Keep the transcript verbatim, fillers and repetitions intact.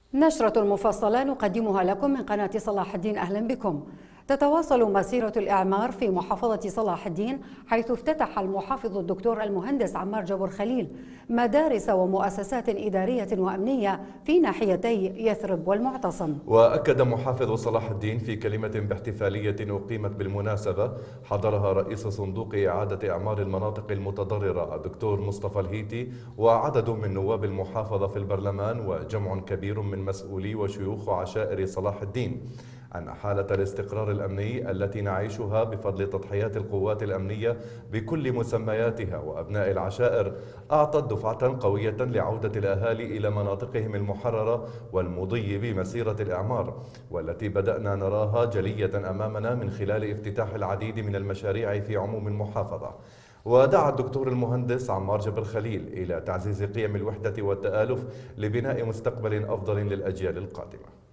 نشرة مفصلة نقدمها لكم من قناة صلاح الدين. أهلا بكم. تتواصل مسيرة الإعمار في محافظة صلاح الدين، حيث افتتح المحافظ الدكتور المهندس عمار جبر خليل مدارس ومؤسسات إدارية وأمنية في ناحيتي يثرب والمعتصم. وأكد محافظ صلاح الدين في كلمة باحتفالية أقيمت بالمناسبة حضرها رئيس صندوق إعادة إعمار المناطق المتضررة الدكتور مصطفى الهيتي وعدد من نواب المحافظة في البرلمان وجمع كبير من مسؤولي وشيوخ عشائر صلاح الدين عن حالة الاستقرار الأمني التي نعيشها بفضل تضحيات القوات الأمنية بكل مسمياتها، وأبناء العشائر أعطت دفعة قوية لعودة الأهالي إلى مناطقهم المحررة والمضي بمسيرة الإعمار، والتي بدأنا نراها جلية أمامنا من خلال افتتاح العديد من المشاريع في عموم المحافظة. ودعا الدكتور المهندس عمار جبر خليل إلى تعزيز قيم الوحدة والتآلف لبناء مستقبل أفضل للأجيال القادمة.